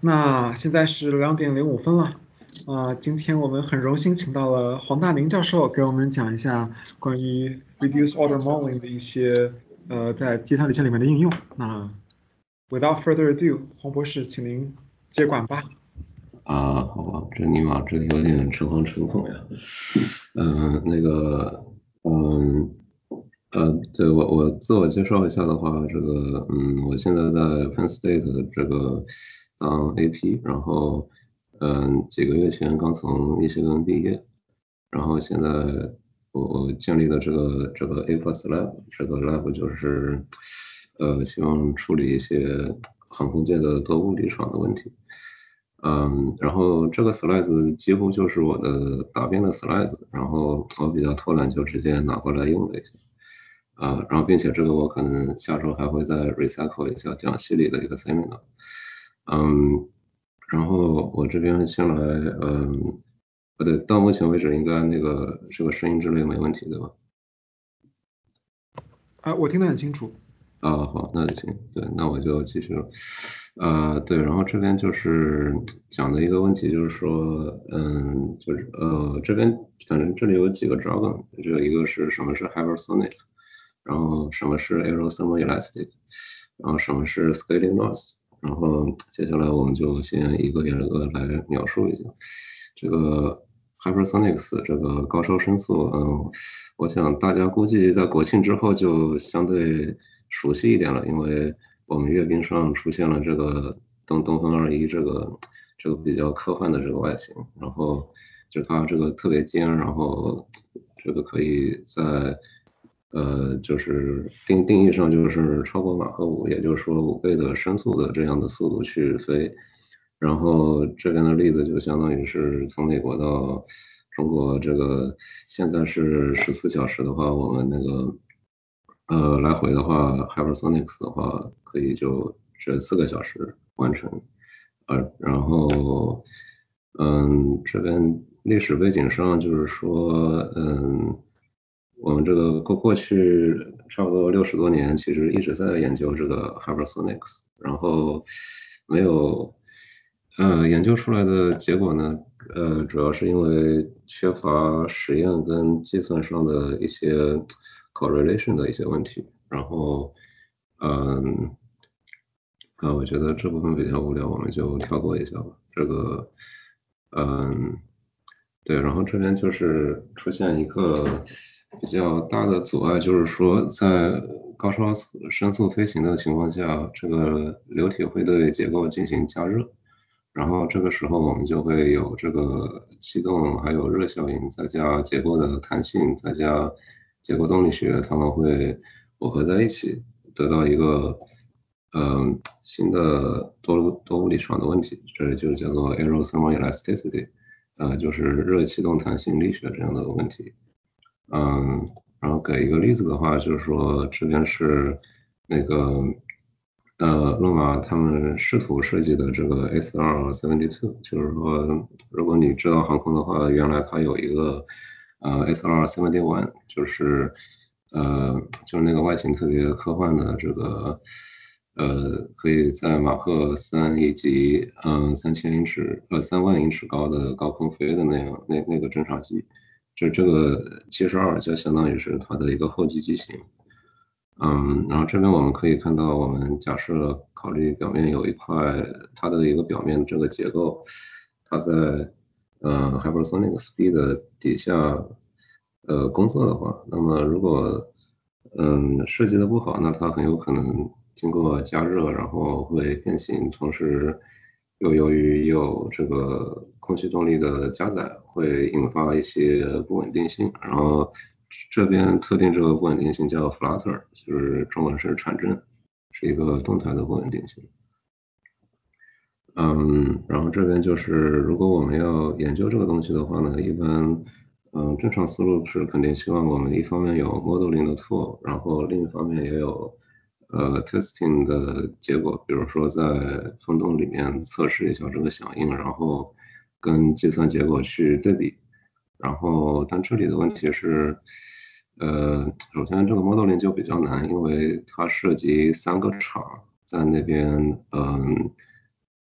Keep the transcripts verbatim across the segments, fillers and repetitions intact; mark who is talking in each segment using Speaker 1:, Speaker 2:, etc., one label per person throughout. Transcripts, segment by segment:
Speaker 1: 那现在是两点零五分了，啊、今天我们很荣幸请到了黄大宁教授给我们讲一下关于 reduce order modeling 的一些呃在计算理论里面的应用。那 without further ado，黄博士，请您接管吧。
Speaker 2: 啊，好吧，这尼玛这有点诚惶诚恐呀。嗯、那个，嗯，呃，对我我自我介绍一下的话，这个，嗯，我现在在 Penn State 这个当 A P，然后，嗯，几个月前刚从密歇根毕业，然后现在我我建立了这个这个 A plus Lab，这个 lab 就是，呃，希望处理一些航空界的多物理场的问题。嗯，然后这个 slides 几乎就是我的答辩的 slides，然后我比较偷懒，就直接拿过来用了一下。啊，然后并且这个我可能下周还会再 recycle 一下讲系里的一个 seminar。嗯，然后我这边先来，嗯，不对，到目前为止应该那个这个声音之类没问题，对吧？
Speaker 1: 啊、我听得很清楚。
Speaker 2: 啊，好，那就行，对，那我就继续了。呃，对，然后这边就是讲的一个问题，就是说，嗯，就是呃，这边反正这里有几个 jargon，这个一个是什么是 hypersonic，然后什么是 aerothermoelastic，然后什么是 scaling loss，然后接下来我们就先一个一个来描述一下这个 hypersonics 这个高超声速，嗯，我想大家估计在国庆之后就相对熟悉一点了，因为我们阅兵上出现了这个东东风二一这个这个比较科幻的这个外形，然后就是它这个特别尖，然后这个可以在呃就是定定义上就是超过马赫五，也就是说五倍的声速的这样的速度去飞。然后这边的例子就相当于是从美国到中国，这个现在是十四小时的话，我们那个呃来回的话，hypersonics 的话可以就这四个小时完成。呃，然后嗯，这边历史背景上就是说，嗯，我们这个过过去差不多六十多年，其实一直在研究这个 hypersonics，然后没有，呃，研究出来的结果呢，呃，主要是因为缺乏实验跟计算上的一些 correlation 的一些问题，然后，嗯，啊，我觉得这部分比较无聊，我们就跳过一下吧。这个，嗯，对，然后这边就是出现一个比较大的阻碍，就是说在高超速声速飞行的情况下，这个流体会对结构进行加热，然后这个时候我们就会有这个气动，还有热效应，再加结构的弹性，再加结构动力学，它们会耦合在一起，得到一个嗯新的多多物理场的问题，这就叫做 aerothermal elasticity，呃，就是热气动弹性力学这样的问题。嗯，然后给一个例子的话，就是说这边是那个呃，洛马他们试图设计的这个 S R seventy two，就是说，如果你知道航空的话，原来它有一个呃 S R seventy one，就是呃就是那个外形特别科幻的这个呃可以在马赫三以及嗯三千英尺呃三万英尺高的高空飞的那样那那个侦察机。就这个七十二就相当于是它的一个后继机型。嗯，然后这边我们可以看到，我们假设考虑表面有一块它的一个表面这个结构，它在呃 hypersonic speed 的底下呃工作的话，那么如果嗯设计的不好，那它很有可能经过加热，然后会变形，同时又由于有这个空气动力的加载，会引发一些不稳定性，然后这边特定这个不稳定性叫 flutter，就是中文是产震，是一个动态的不稳定性。嗯，然后这边就是，如果我们要研究这个东西的话呢，一般，嗯，正常思路是肯定希望我们一方面有 modeling 的 tool，然后另一方面也有，呃，testing 的结果，比如说在风洞里面测试一下这个响应，然后跟计算结果去对比。然后，但这里的问题是，呃，首先这个 modeling 就比较难，因为它涉及三个场在那边，嗯。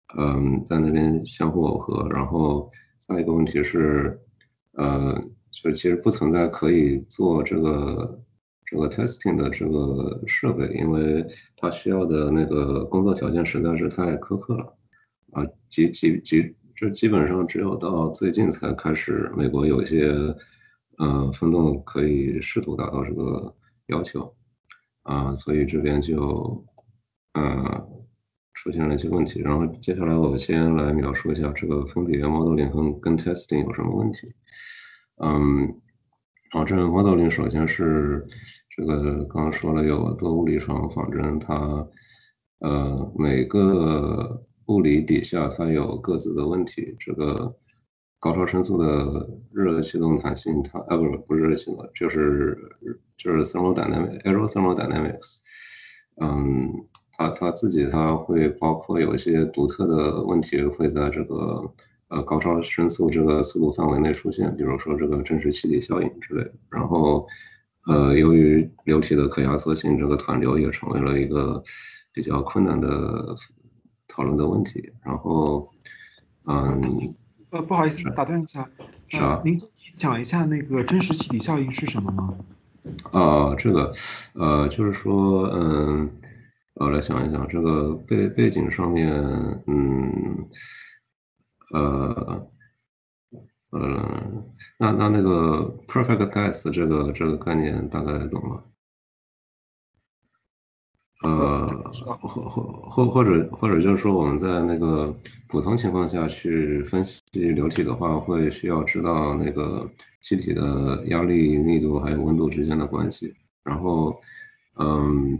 Speaker 2: 嗯，在那边相互耦合。然后再一个问题是，呃，就其实不存在可以做这个这个 testing 的这个设备，因为它需要的那个工作条件实在是太苛刻了。啊，基基基这基本上只有到最近才开始，美国有一些呃分动可以试图达到这个要求。啊，所以这边就呃出现了一些问题。然后接下来我先来描述一下这个分比原 modeling 和跟 testing 有什么问题。嗯，然后这个 modeling 首先是这个刚刚说了有多物理场仿真，它呃每个物理底下它有各自的问题。这个高超声速的热气动弹性，它呃不是不是热气动，就是就是 thermodynamic aero thermodynamics。嗯，它它自己它会包括有一些独特的问题会在这个呃高超声速这个速度范围内出现，比如说这个真实气体效应之类的。然后呃，由于流体的可压缩性，这个湍流也成为了一个比较困难的讨论的问题。然后
Speaker 1: 呃，
Speaker 2: 嗯，
Speaker 1: 呃，不好意思，
Speaker 2: 是
Speaker 1: 打断一下，呃，
Speaker 2: 啥？
Speaker 1: 您可以讲一下那个真实气体效应是什么吗？
Speaker 2: 啊，这个，呃，就是说，嗯，我来想一想，这个背背景上面，嗯，呃，呃，那那那个 perfect test 这个这个概念大概懂吗？
Speaker 1: 呃，
Speaker 2: 呃，
Speaker 1: 大概知道。
Speaker 2: 或或或或者或者就是说，我们在那个普通情况下去分析流体的话，会需要知道那个气体的压力、密度还有温度之间的关系。然后，嗯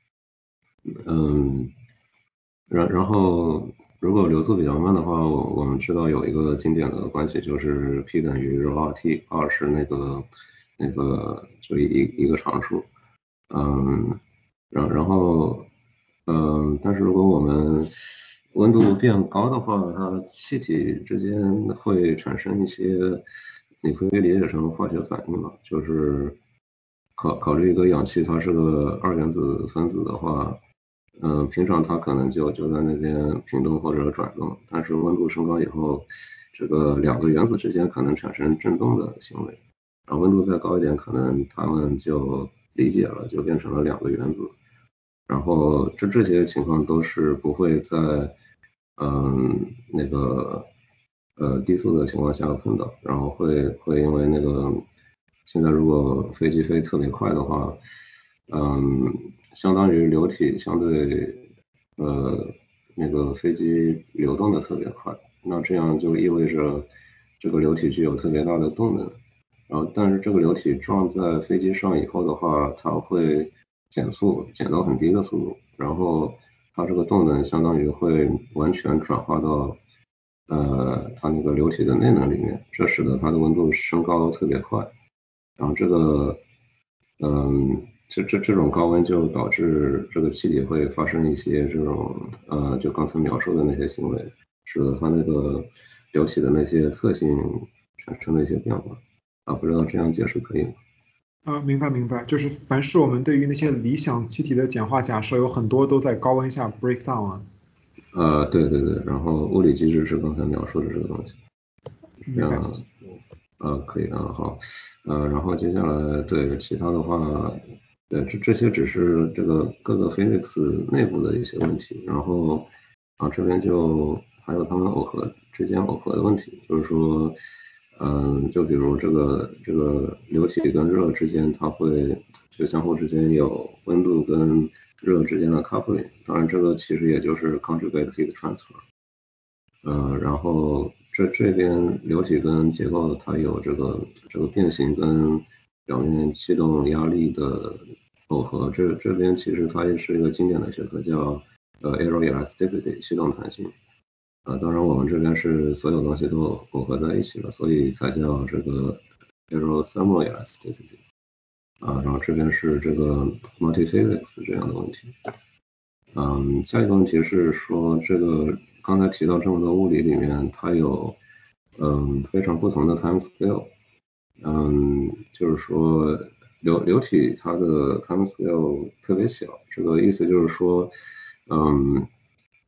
Speaker 2: 嗯，然然后如果流速比较慢的话，我我们知道有一个经典的关系，就是 P 等于 ρ R T，二是那个那个就一一个常数。嗯，然然后，嗯，但是如果我们温度变高的话，它气体之间会产生一些，你可以理解成化学反应嘛，就是考考虑一个氧气，它是个二原子分子的话，嗯，平常它可能就就在那边平动或者转动，但是温度升高以后，这个两个原子之间可能产生振动的行为。然后温度再高一点，可能它们就理解了，就变成了两个原子。然后这这些情况都是不会在嗯那个呃低速的情况下碰到，然后会会因为那个现在如果飞机飞特别快的话，嗯，相当于流体相对呃那个飞机流动的特别快，那这样就意味着这个流体具有特别大的动能。然后，但是这个流体撞在飞机上以后的话，它会减速，减到很低的速度，然后它这个动能相当于会完全转化到呃它那个流体的内能里面，这使得它的温度升高特别快。然后这个，嗯，这这这种高温就导致这个气体会发生一些这种呃，就刚才描述的那些行为，使得它那个流体的那些特性产生了一些变化。啊，不知道这样解释可以吗？
Speaker 1: 啊，明白明白，就是凡是我们对于那些理想气体的简化假设，有很多都在高温下 break down 啊。
Speaker 2: 呃，对对对，然后物理机制是刚才描述的这个东西，这
Speaker 1: 明白，谢
Speaker 2: 样，
Speaker 1: 谢。
Speaker 2: 呃，可以啊，好，呃，然后接下来对其他的话，对，这这些只是这个各个 physics 内部的一些问题，然后啊这边就还有它们耦合之间耦合的问题，就是说，嗯，就比如这个这个流体跟热之间，它会就相互之间有温度跟热之间的 coupling，当然这个其实也就是 conjugate heat transfer。呃，然后这这边流体跟结构它有这个这个变形跟表面气动压力的耦合，这这边其实它也是一个经典的学科叫呃 aeroelasticity 气动弹性。啊，当然我们这边是所有东西都耦合在一起了，所以才叫这个 aerothermal elasticity。啊，然后这边是这个 multiphysics 这样的问题。嗯，下一个问题是说，这个刚才提到这么多物理里面，它有嗯非常不同的 time scale。嗯，就是说流流体它的 time scale 特别小，这个意思就是说，嗯，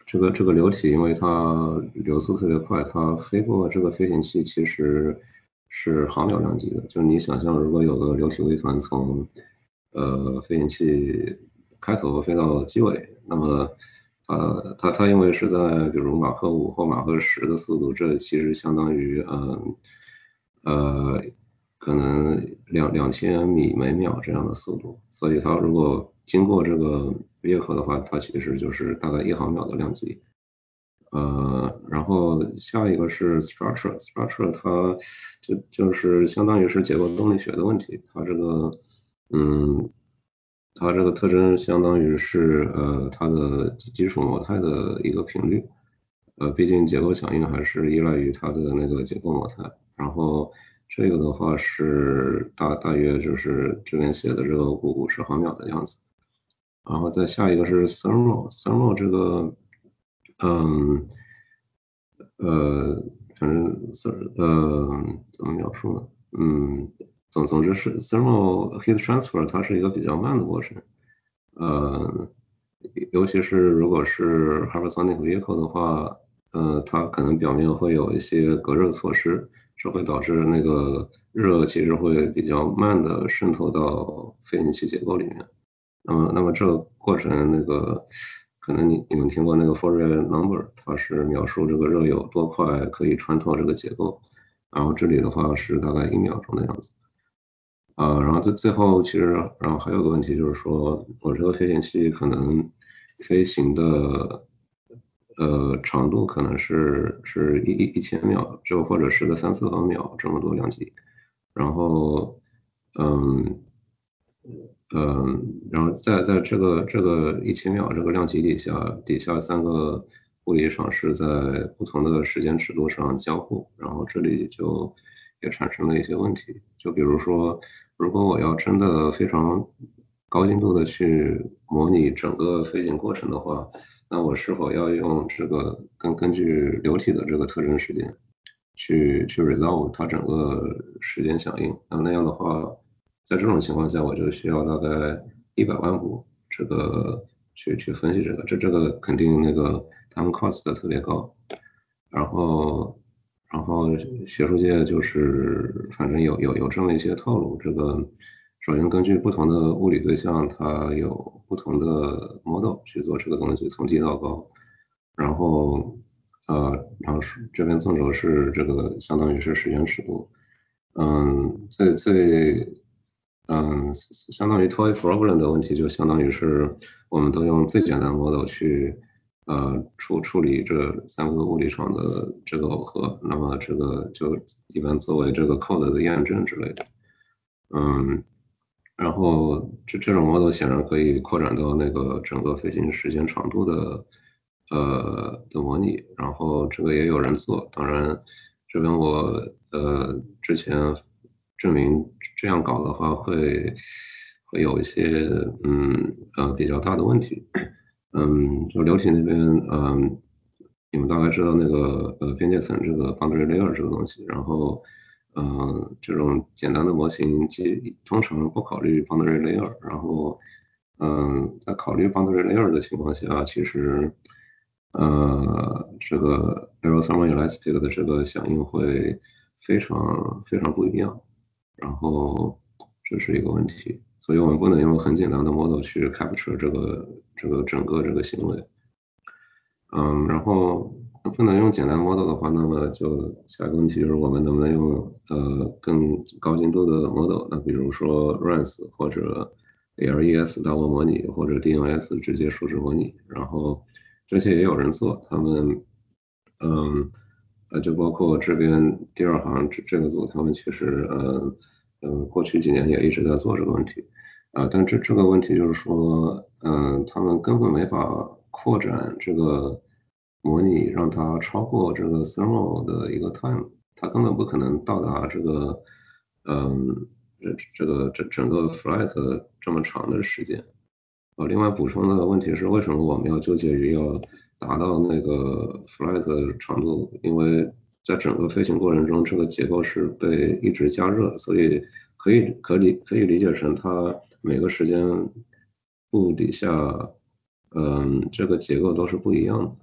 Speaker 2: 这个这个流体，因为它流速特别快，它飞过这个飞行器其实是毫秒量级的。就你想象，如果有个流体微帆从呃飞行器开头飞到机尾，那么呃它它因为是在比如马赫五或马赫十的速度，这其实相当于嗯呃可能两两千米每秒这样的速度，所以它如果经过这个裂口的话，它其实就是大概一毫秒的量级。呃，然后下一个是 structure，structure 它就就是相当于是结构动力学的问题，它这个嗯，它这个特征相当于是呃它的基基础模态的一个频率，呃，毕竟结构响应还是依赖于它的那个结构模态，然后这个的话是大大约就是这边写的这个五五十毫秒的样子。然后再下一个是 thermal，thermal 这个，嗯，呃，反正 ther 呃，怎么描述呢？嗯，总总之是 thermal heat transfer，它是一个比较慢的过程。呃，尤其是如果是 hypersonic vehicle 的话，呃，它可能表面会有一些隔热措施，这会导致那个热其实会比较慢的渗透到飞行器结构里面。那么那么这个过程那个可能你你们听过那个 Fourier number，它是描述这个热有多快可以穿透这个结构，然后这里的话是大概一秒钟的样子。啊，然后最最后其实然后还有个问题就是说，我这个飞行器可能飞行的，呃，长度可能是是一一一千秒，就或者是个三四毫秒这么多量级。然后，嗯，嗯，然后在在这个这个一千秒这个量级底下，底下三个物理场是在不同的时间尺度上交互，然后这里就也产生了一些问题。就比如说，如果我要真的非常高精度的去模拟整个飞行过程的话，那我是否要用这个根根据流体的这个特征时间去去 resolve 它整个时间响应？那那样的话，在这种情况下，我就需要大概一百万步这个去去分析这个，这这个肯定那个他们 cost 特别高。然后然后学术界就是反正有有有这么一些套路，这个首先根据不同的物理对象，它有不同的 model 去做这个东西，从低到高。然后呃，然后是这边纵轴是这个相当于是时间尺度。嗯，最最嗯，相当于 toy problem 的问题，就相当于是我们都用最简单的 model 去呃处处理这三个物理场的这个耦合，那么这个就一般作为这个 code 的验证之类的。嗯，然后这这种 model 显然可以扩展到那个整个飞行时间长度的呃的模拟，然后这个也有人做。当然，这边我呃之前证明这样搞的话会会有一些嗯呃比较大的问题。嗯，就流体那边，嗯，你们大概知道那个呃边界层这个 boundary layer 这个东西，然后呃这种简单的模型其通常不考虑 boundary layer，然后嗯在考虑 boundary layer 的情况下，其实呃这个 aerothermal elastic 的这个响应会非常非常不一样。然后这是一个问题，所以我们不能用很简单的 model 去 capture 这个这个整个这个行为。嗯，然后不能用简单 model 的话，那么就下一个问题就是我们能不能用呃更高精度的 model？那比如说 R A N S 或者 A R E S 大涡模拟或者 D N S 直接数值模拟，然后这些也有人做，他们嗯呃就包括这边第二行这这个组，他们其实呃呃过去几年也一直在做这个问题。啊，但这这个问题就是说，嗯，他们根本没法扩展这个模拟，让它超过这个 thermal 的一个 time，它根本不可能到达这个，嗯，这这个整整个 flight 这么长的时间。呃，另外补充的问题是，为什么我们要纠结于要达到那个 flight 长度？因为在整个飞行过程中，这个结构是被一直加热，所以可以可理可以理解成它每个时间部底下，嗯，这个结构都是不一样的。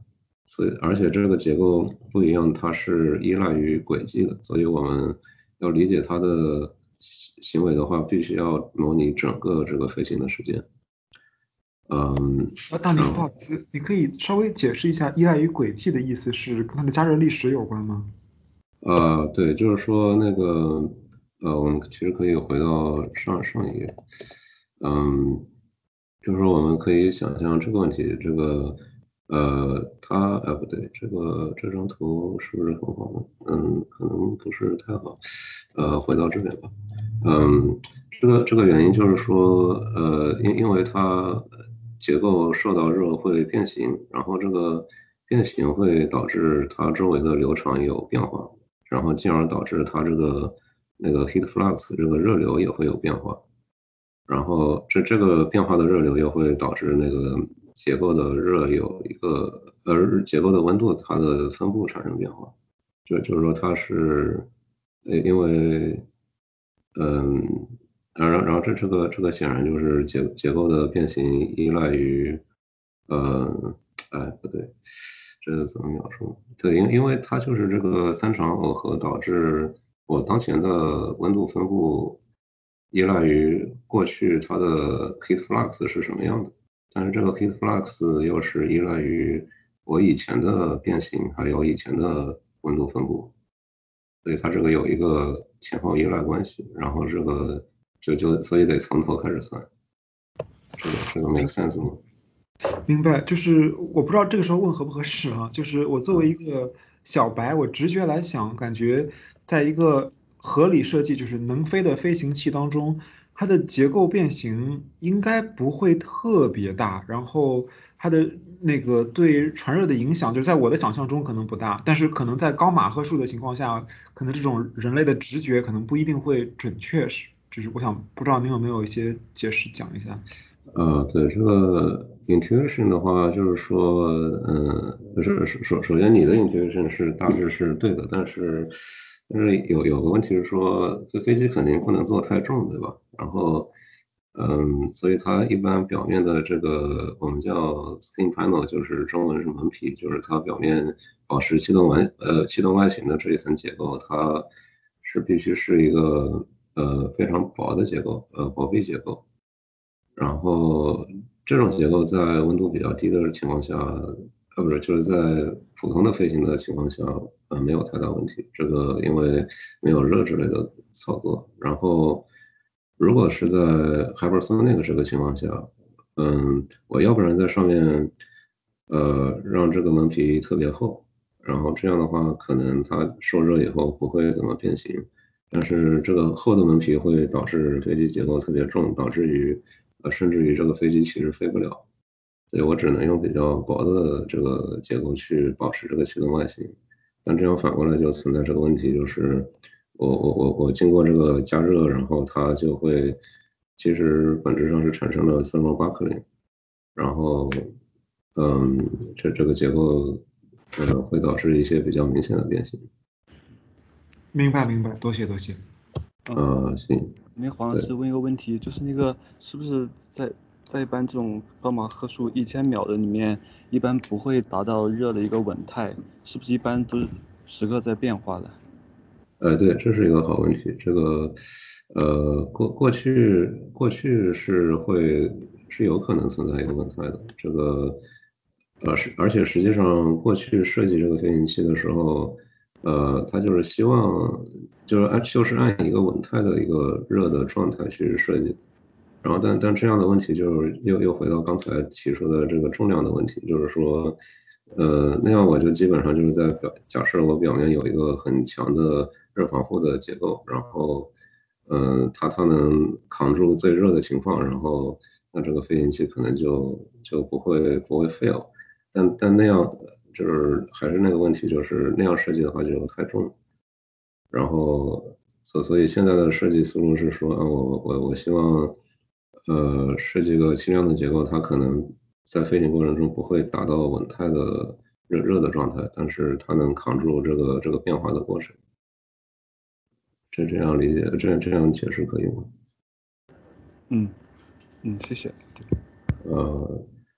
Speaker 2: 所以而且这个结构不一样，它是依赖于轨迹的，所以我们要理解它的行行为的话，必须要模拟整个这个飞行的时间。嗯，
Speaker 1: 啊，大明，不
Speaker 2: 然后
Speaker 1: 好意思，你可以稍微解释一下依赖于轨迹的意思是跟它的加热历史有关吗？
Speaker 2: 呃，对，就是说那个呃，我们其实可以回到上上一页，嗯，就是说我们可以想象这个问题，这个呃，它呃不对，这个这张图是不是很好呢？嗯，可能不是太好。呃，回到这边吧。嗯，这个这个原因就是说，呃，因因为它结构受到热会变形，然后这个变形会导致它周围的流场有变化，然后进而导致它这个那个 heat flux 这个热流也会有变化，然后这这个变化的热流又会导致那个结构的热有一个呃结构的温度它的分布产生变化，就就是说它是呃因为嗯，然后然后这这个这个显然就是结结构的变形依赖于呃哎不对，这个怎么描述？对，因因为它就是这个三场耦合导致我当前的温度分布依赖于过去它的 heat flux 是什么样的，但是这个 heat flux 又是依赖于我以前的变形，还有以前的温度分布，所以它这个有一个前后依赖关系，然后这个就就所以得从头开始算，这个这个 make sense 吗？
Speaker 1: 明白，就是我不知道这个时候问合不合适啊。就是我作为一个小白，我直觉来想，感觉在一个合理设计，就是能飞的飞行器当中，它的结构变形应该不会特别大，然后它的那个对传热的影响，就是在我的想象中可能不大，但是可能在高马赫数的情况下，可能这种人类的直觉可能不一定会准确。是，就是我想不知道您有没有一些解释讲一下。
Speaker 2: 呃，对，这个 intuition 的话，就是说，嗯，就是首首首先你的 intuition 是大致是对的，但是但是有有个问题是说，这飞机肯定不能做太重，对吧？然后，嗯，所以它一般表面的这个我们叫 skin panel，就是中文是门皮，就是它表面保持气动完呃气动外形的这一层结构，它是必须是一个呃非常薄的结构，呃薄壁结构。然后这种结构在温度比较低的情况下，呃，不是，就是在普通的飞行的情况下，呃，没有太大问题。这个因为没有热之类的操作。然后，如果是在 hypersonic 这个情况下，嗯，我要不然在上面，呃，让这个门皮特别厚，然后这样的话，可能它受热以后不会怎么变形。但是这个厚的门皮会导致飞机结构特别重，导致于呃甚至于这个飞机其实飞不了，所以我只能用比较薄的这个结构去保持这个气动外形。但这样反过来就存在这个问题，就是我我我我经过这个加热，然后它就会其实本质上是产生了 thermal buckling，然后嗯这这个结构呃会导致一些比较明显的变形。
Speaker 1: 明白，明白，多谢，多谢。
Speaker 3: 嗯，
Speaker 2: 呃，行，
Speaker 3: 那黄老
Speaker 2: 对。
Speaker 3: 师问一个问题，就是那个是不是在在一般这种高马赫数一千秒的里面，一般不会达到热的一个稳态，是不是一般都是时刻在变化的？
Speaker 2: 呃，对，这是一个好问题。这个，呃，过过去过去是会是有可能存在一个稳态的。这个，呃，是而且实际上过去设计这个飞行器的时候，呃，它就是希望就是按就是按一个稳态的一个热的状态去设计。然后但但这样的问题就是又又回到刚才提出的这个重量的问题，就是说，呃，那样我就基本上就是在表假设我表面有一个很强的热防护的结构，然后，嗯，它它能扛住最热的情况，然后那这个飞行器可能就就不会不会 fail，但但那样就是还是那个问题，就是那样设计的话就太重，然后所所以现在的设计思路是说，啊，我我我希望，呃，设计个轻量的结构，它可能在飞行过程中不会达到稳态的热热的状态，但是它能扛住这个这个变化的过程。这这样理解，这样这样解释可以吗？
Speaker 3: 嗯嗯，谢谢。
Speaker 2: 呃，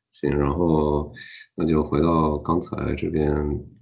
Speaker 2: 行，然后那就回到刚才这边，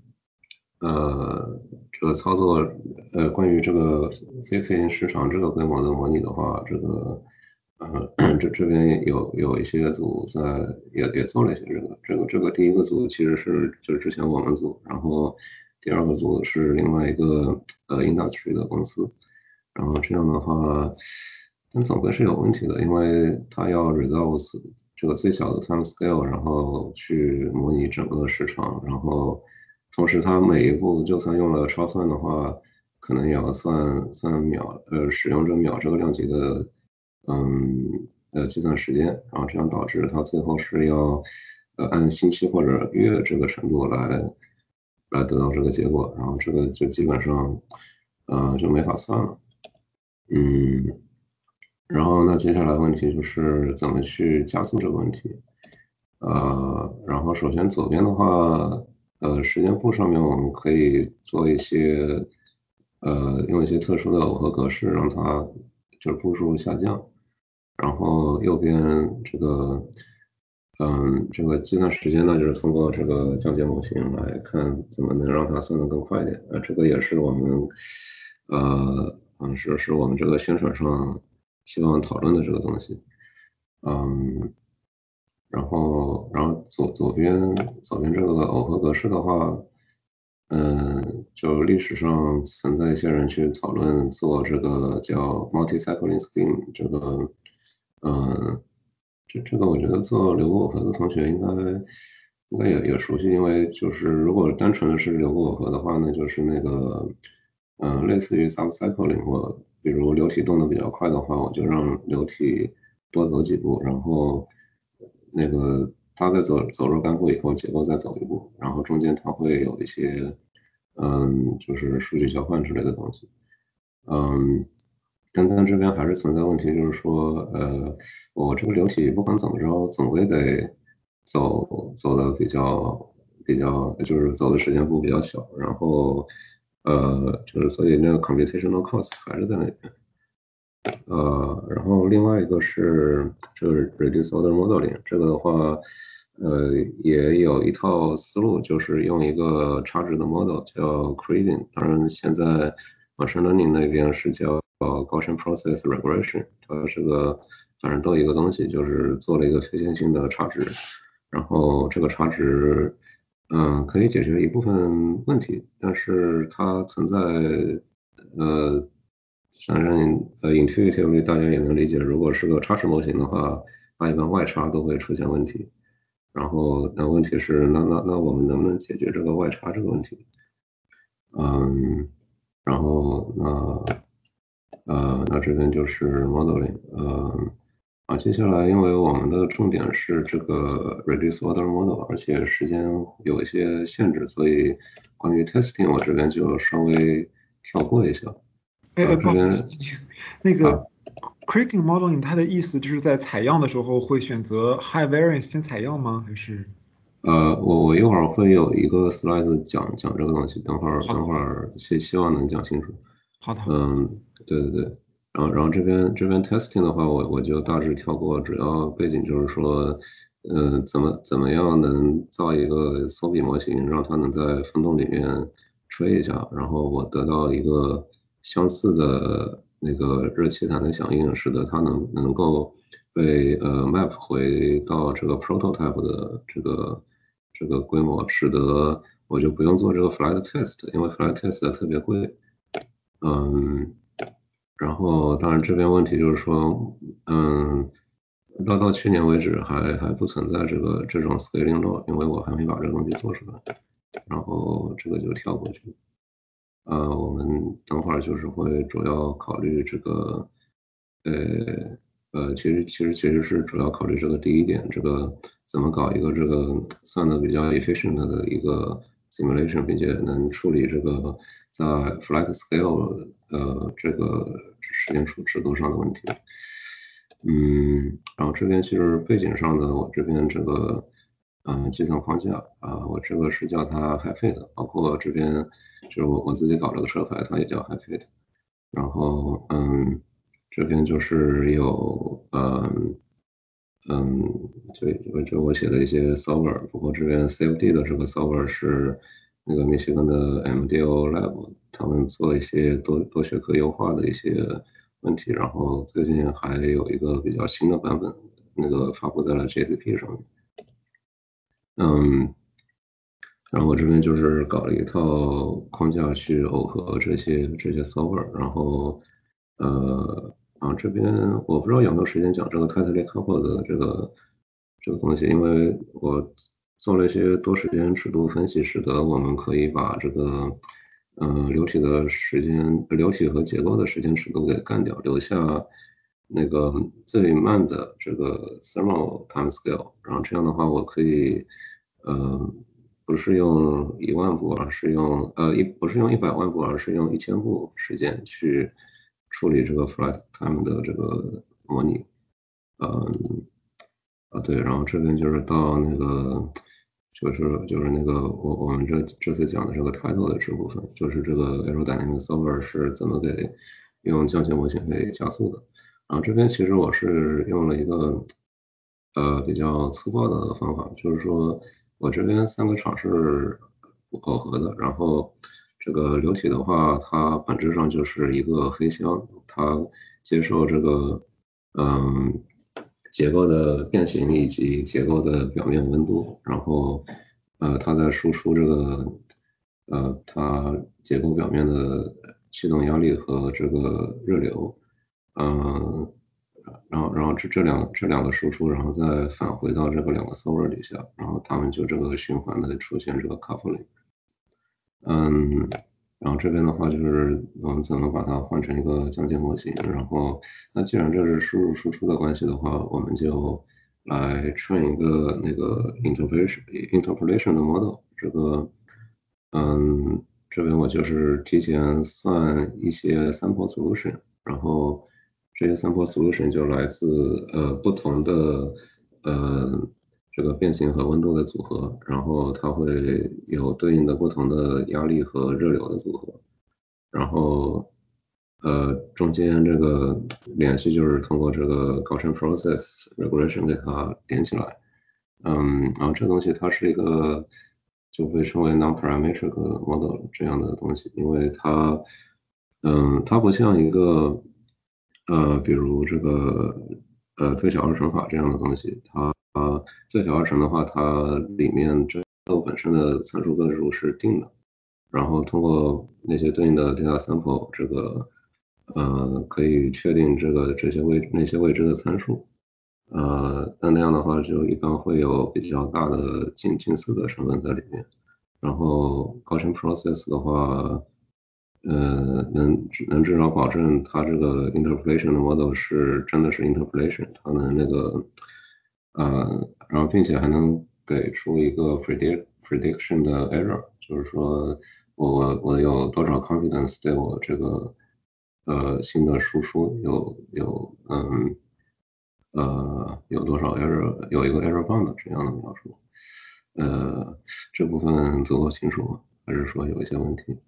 Speaker 2: 呃，这个操作，呃，关于这个非飞行市场这个规模的模拟的话，这个，呃，这这边有有一些组在也也做了一些这个这个这个第一个组其实是就是之前我们组，然后第二个组是另外一个呃 industry 的公司，然后这样的话，但总归是有问题的，因为它要 resolve 这个最小的 time scale，然后去模拟整个市场，然后同时它每一步就算用了超算的话，可能也要算算秒，呃，使用者秒这个量级的，嗯，呃，计算时间，然后这样导致它最后是要，呃，按星期或者月这个程度来来得到这个结果，然后这个就基本上，呃，就没法算了。嗯，然后那接下来问题就是怎么去加速这个问题。呃，然后首先左边的话，呃，时间簿上面我们可以做一些，呃，用一些特殊的耦合格式让它就是步数下降。然后右边这个，嗯，这个计算时间呢，就是通过这个降解模型来看怎么能让它算得更快一点。呃，这个也是我们，呃，嗯，是是我们这个宣传上希望讨论的这个东西。嗯，然后然后左左边左边这个耦合格式的话，嗯，就历史上存在一些人去讨论做这个叫 multi-cycling scheme 这个，嗯，这这个我觉得做留过耦合的同学应该应该也也熟悉，因为就是如果单纯的是留过耦合的话呢，就是那个，嗯，类似于 subcycling，我比如流体动得比较快的话，我就让流体多走几步，然后那个它在走走若干步以后，结构再走一步，然后中间它会有一些，嗯，就是数据交换之类的东西。嗯，但但这边还是存在问题，就是说，呃，我这个流体不管怎么着，总归得走走的比较比较，就是走的时间步比较小，然后，呃，就是所以那个 computational cost 还是在那边。呃，然后另外一个是这个 reduce order modeling，这个的话，呃，也有一套思路，就是用一个差值的 model 叫 Craving，当然现在 machine learning 那边是叫 Gaussian process regression，它这个反正都一个东西，就是做了一个非线性的差值，然后这个差值，嗯，可以解决一部分问题，但是它存在，呃。反正呃，intuitively 大家也能理解，如果是个差值模型的话，它一般外差都会出现问题。然后那问题是，那那那我们能不能解决这个外差这个问题？嗯，然后那呃，那这边就是 modeling，呃，啊，接下来因为我们的重点是这个 reduce order model，而且时间有一些限制，所以关于 testing 我这边就稍微跳过一下。
Speaker 1: 哎哎，
Speaker 2: 啊，这边
Speaker 1: 不好意思，那
Speaker 2: 啊。
Speaker 1: 个 Cracking modeling 它的意思就是在采样的时候会选择 high variance 先采样吗？还是？
Speaker 2: 呃，我我一会儿会有一个 slide 讲讲这个东西，等会儿
Speaker 1: 好的，
Speaker 2: 等会儿希希望能讲清楚。
Speaker 1: 好的，好的。
Speaker 2: 嗯，对对对，然后然后这边这边 testing 的话，我我就大致跳过，主要背景就是说，嗯，怎么怎么样能造一个缩比模型，让它能在风洞里面吹一下，然后我得到一个相似的那个热气弹的响应，使得它能能够被呃 map 回到这个 prototype 的这个这个规模，使得我就不用做这个 flight test，因为 flight test 特别贵。嗯，然后当然这边问题就是说，嗯，到到去年为止还还不存在这个这种 scaling law，因为我还没把这个东西做出来，然后这个就跳过去。呃，我们等会儿就是会主要考虑这个，呃呃，其实其实其实是主要考虑这个第一点，这个怎么搞一个这个算的比较 efficient 的一个 simulation，并且能处理这个在 flight scale 呃这个时间数尺度上的问题。嗯，然后这边其实背景上的我这边这个嗯、呃计算框架啊、我这个是叫它 HiFit，包括这边就是我我自己搞了个车牌，它也叫 HiFit。然后嗯，这边就是有嗯嗯，就就我写的一些 solver，不过这边 C F D 的这个 solver 是那个密歇根的 M D O Lab，他们做一些多多学科优化的一些问题，然后最近还有一个比较新的版本，那个发布在了 G C P 上面。嗯，然后我这边就是搞了一套框架去耦合这些这些 solver，然后呃啊这边我不知道有没有时间讲这个 tightly coupled 的这个这个东西，因为我做了一些多时间尺度分析，使得我们可以把这个呃流体的时间流体和结构的时间尺度给干掉，留下那个最慢的这个 thermal time scale，然后这样的话我可以呃。不是用一万步，而是用呃一不是用一百万步，而是用一千步时间去处理这个 flight time 的这个模拟。嗯啊对，然后这边就是到那个就是就是那个我我们这这次讲的这个 title 的这部分，就是这个 aerodynamic solver 是怎么给用降解模型给加速的。然后这边其实我是用了一个呃比较粗暴的方法，就是说我这边三个场是耦合的，然后这个流体的话，它本质上就是一个黑箱，它接受这个嗯结构的变形以及结构的表面温度，然后呃它在输出这个呃它结构表面的气动压力和这个热流。嗯，然后然后这这两这两个输出，然后再返回到这个两个 server 底下，然后它们就这个循环的出现这个 coupling。嗯，然后这边的话就是我们怎么把它换成一个降解模型，然后那既然这是输入输出的关系的话，我们就来 train 一个那个 interpolation interpolation 的 model。这个嗯，这边我就是提前算一些 sample solution，然后这些 sample solution 就来自呃不同的呃这个变形和温度的组合，然后它会有对应的不同的压力和热流的组合，然后呃中间这个联系就是通过这个 Gaussian process regression 给它连起来。嗯，然后这东西它是一个就被称为 non-parametric model 这样的东西，因为它，嗯，它不像一个，呃，比如这个，呃，最小二乘法这样的东西，它最小二乘的话，它里面这个本身的参数个数是定的，然后通过那些对应的 data sample，这个，呃，可以确定这个这些未那些未知的参数。呃，那那样的话就一般会有比较大的近近似的成分在里面。然后 Gaussian process 的话，呃，能能至少保证它这个 interpolation 的 model 是真的是 interpolation，它能那个，呃，然后并且还能给出一个 predict prediction 的 error，就是说我我我有多少 confidence 对我这个呃新的输出有有嗯。呃，有多少 error，有一个 error bound 这样的描述。呃，这部分足够清楚吗？还是说有一些问题？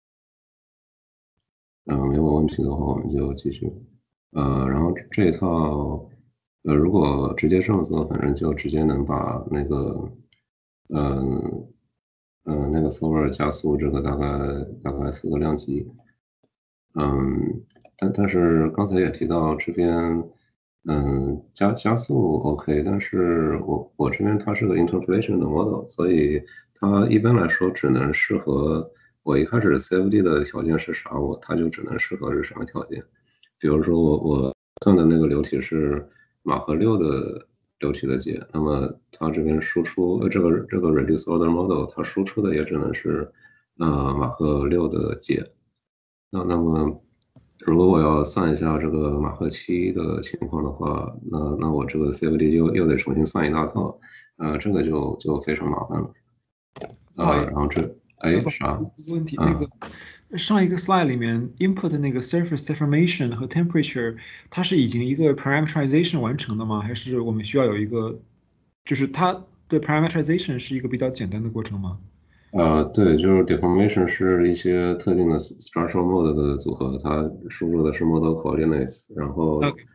Speaker 2: 嗯、呃，没有问题的话，我们就继续。呃，然后这一套，呃，如果直接这么做，反正就直接能把那个，嗯、呃，呃，那个 solver 加速这个大概大概四个量级。嗯，但但是刚才也提到这边，嗯，加加速 OK，但是我我这边它是个 interpolation 的 model，所以它一般来说只能适合我一开始 C F D 的条件是啥，我它就只能适合是什么条件。比如说我我算的那个流体是马赫六的流体的解，那么它这边输出呃这个这个 reduced order model 它输出的也只能是呃马赫六的解。那那么，如果我要算一下这个马赫七的情况的话，那那我这个 C F D 又又得重新算一大套，呃，这个就就非常麻烦了。呃，
Speaker 1: 不好意思，
Speaker 2: 然后这，
Speaker 1: 呃，
Speaker 2: 哎，
Speaker 1: 不好
Speaker 2: 啥？
Speaker 1: 意思，问题那
Speaker 2: 嗯。
Speaker 1: 个上一个 slide 里面 input 的那个 surface deformation 和 temperature，它是已经一个 parameterization 完成的吗？还是我们需要有一个，就是它的 parameterization 是一个比较简单的过程吗？
Speaker 2: 呃，对，就是 deformation 是一些特定的 structural mode 的组合，它输入的是 model coordinates，然后
Speaker 1: OK，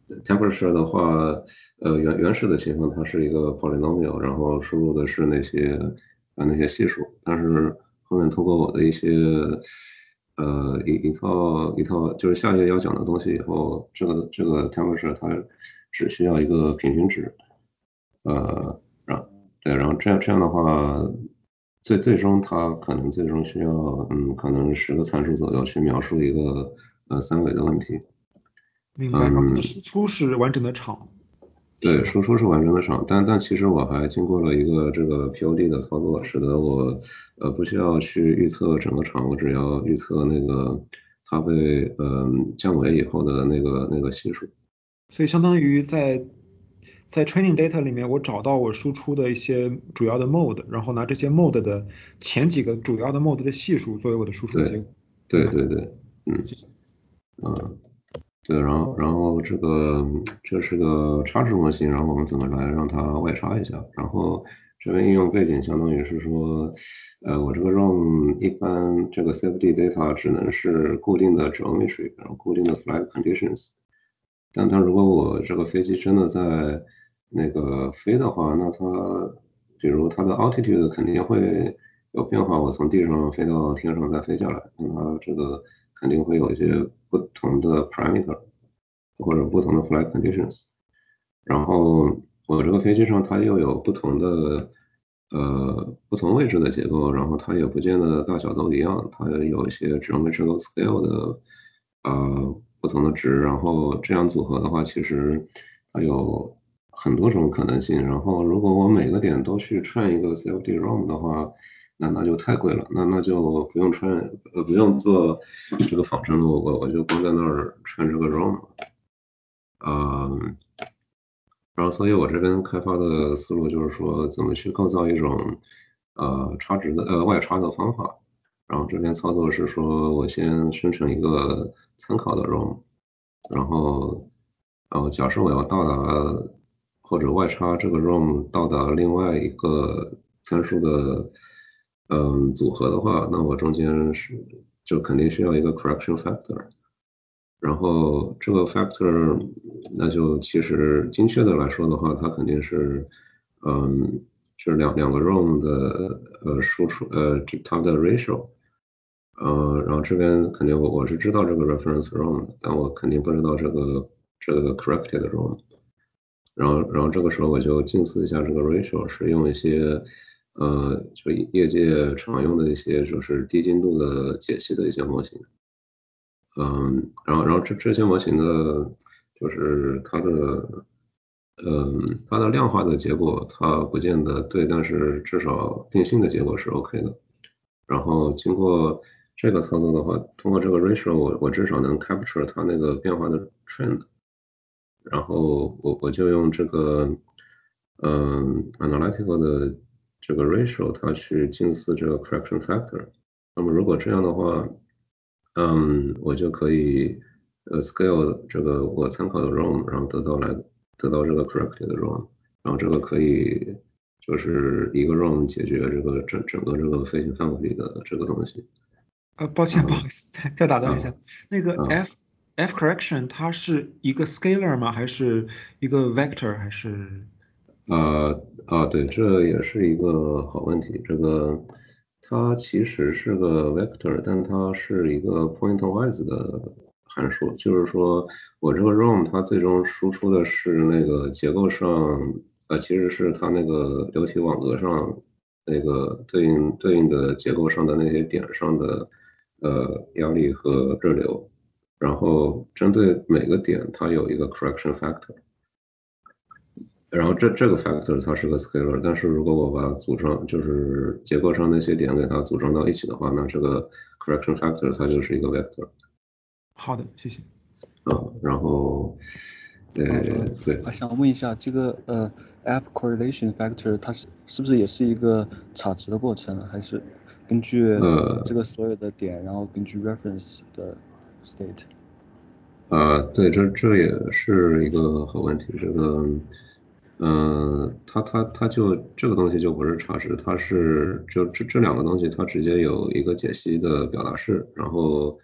Speaker 2: temperature 的话，呃，原原始的情况它是一个 polynomial，然后输入的是那些呃那些系数，但是后面通过我的一些呃一一套一套就是下一页要讲的东西以后，这个这个 temperature 它只需要一个平均值，呃，然后对，然后这样这样的话，最最终它可能最终需要嗯可能十个参数左右去描述一个呃三维的问题。
Speaker 1: 明白。然后它的
Speaker 2: 嗯，
Speaker 1: 输出是完整的场，是
Speaker 2: 对，
Speaker 1: 吧？
Speaker 2: 输出是完整的场，但但其实我还经过了一个这个 P O D 的操作，使得我呃不需要去预测整个场，我只要预测那个它被嗯降维以后的那个那个系数。
Speaker 1: 所以相当于在在 training data 里面，我找到我输出的一些主要的 mode，然后拿这些 mode 的前几个主要的 mode 的系数作为我的输出结
Speaker 2: 对，
Speaker 1: 果。明白，
Speaker 2: 对对对，嗯
Speaker 1: 谢谢。
Speaker 2: 嗯。对，然后然后这个这是个差值模型，然后我们怎么来让它外插一下？然后这边应用背景相当于是说，呃，我这个 R O M 一般这个 safety data 只能是固定的 geometry，然后固定的 flight conditions。但它如果我这个飞机真的在那个飞的话，那它比如它的 altitude 肯定会有变化，我从地上飞到天上再飞下来，那它这个肯定会有一些不同的 parameter 或者不同的 flight conditions。然后我这个飞机上它又有不同的呃不同位置的结构，然后它也不见得大小都一样，它有一些 geometrical scale 的呃不同的值，然后这样组合的话，其实它有很多种可能性。然后如果我每个点都去串一个 C F D R O M 的话，那那就太贵了，那那就不用串呃不用做这个仿真了，我我就光在那儿串这个 R O M 了。嗯，然后，所以我这边开发的思路就是说，怎么去构造一种呃差值的呃外插的方法。然后这边操作是说，我先生成一个参考的 R O M，然后然后假设我要到达或者外插这个 R O M 到达另外一个参数的嗯组合的话，那我中间是就肯定需要一个 correction factor。然后这个 factor，那就其实精确的来说的话，它肯定是，嗯，是两两个 R O M 的呃输出呃这它的 ratio，呃，然后这边肯定我我是知道这个 reference R O M 的，但我肯定不知道这个这个 corrected R O M。然后然后这个时候我就近似一下这个 ratio，是用一些呃就业界常用的一些就是低精度的解析的一些模型。嗯，然后然后这这些模型的，就是它的，嗯，它的量化的结果它不见得对，但是至少定性的结果是 OK 的。然后经过这个操作的话，通过这个 ratio，我我至少能 capture 它那个变化的 trend。然后我我就用这个，嗯，analytical 的这个 ratio，它去近似这个 correction factor。那么如果这样的话，嗯，我就可以呃 scale 这个我参考的 R O M，然后得到来得到这个 corrected 的 R O M，然后这个可以就是一个 R O M 解决这个整整个这个飞行范围里的这个东西。
Speaker 1: 呃，抱歉，不好
Speaker 2: 嗯
Speaker 1: 意思，再再打断一
Speaker 2: 啊
Speaker 1: 下，那个
Speaker 2: 啊。
Speaker 1: f f correction 它是一个 scalar 吗？还是一个 vector？还是
Speaker 2: 啊啊，对，这也是一个好问题。这个它其实是个 vector，但它是一个 pointwise 的函数，就是说我这个 R O M 它最终输出的是那个结构上，呃，其实是它那个流体网格上那个对应对应的结构上的那些点上的呃压力和热流，然后针对每个点它有一个 correction factor。然后这这个 factor 它是个 scalar，但是如果我把它组装，就是结构上那些点给它组装到一起的话，那这个 correction factor 它就是一个 vector。
Speaker 1: 好的，谢谢。
Speaker 2: 啊，然后，对
Speaker 3: 呃，
Speaker 2: 对，
Speaker 3: 我想问一下，这个呃 F correlation factor 它是是不是也是一个差值的过程，还是根据
Speaker 2: 呃
Speaker 3: 这个所有的点，然后根据 reference 的 state？
Speaker 2: 啊，对，这这也是一个好问题。这个，嗯、它它它就这个东西就不是差值，它是就这这两个东西，它直接有一个解析的表达式，然后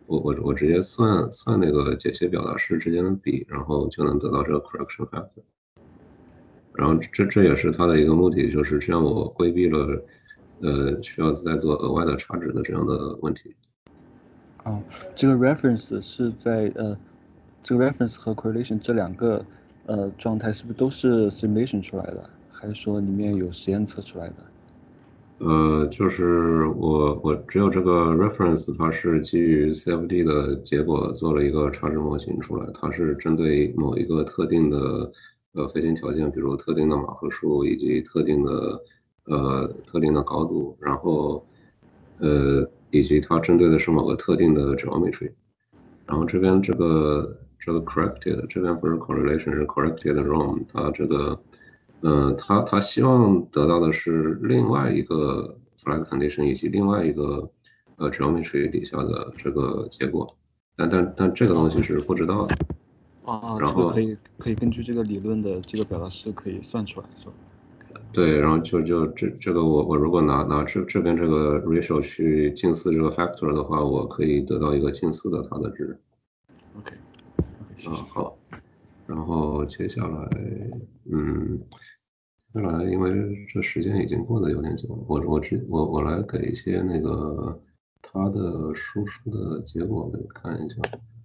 Speaker 2: 我我我直接算算那个解析表达式之间的比，然后就能得到这个 correction factor。然后这这也是它的一个目的，就是这样我规避了呃需要再做额外的差值的这样的问题。
Speaker 3: 啊，这个 reference 是在呃，这个 reference 和 correlation 这两个呃状态是不是都是 simulation 出来的，还是说里面有实验测出来的？
Speaker 2: 呃，就是我我只有这个 reference，它是基于 C F D 的结果做了一个差值模型出来，它是针对某一个特定的呃飞行条件，比如特定的马赫数以及特定的呃特定的高度，然后呃以及它针对的是某个特定的 geometry，然后这边这个这个 corrected 这边不是 correlation 是 corrected ROM，它这个嗯，他他希望得到的是另外一个 flag condition 以及另外一个呃 geometry 底下的这个结果，但但但这个东西是不知道的。
Speaker 3: 啊，这个可
Speaker 2: 然后
Speaker 3: 以可以根据这个理论的这个表达式可以算出来，是吧？
Speaker 2: 对，然后就就这这个我我如果拿拿这这边这个 ratio 去近似这个 factor 的话，我可以得到一个近似的它的值。
Speaker 3: OK OK，谢
Speaker 2: 啊，
Speaker 3: 谢。
Speaker 2: 好，然后接下来嗯。接下来，因为这时间已经过得有点久了，我我只我我来给一些那个他的输出的结果给看一下。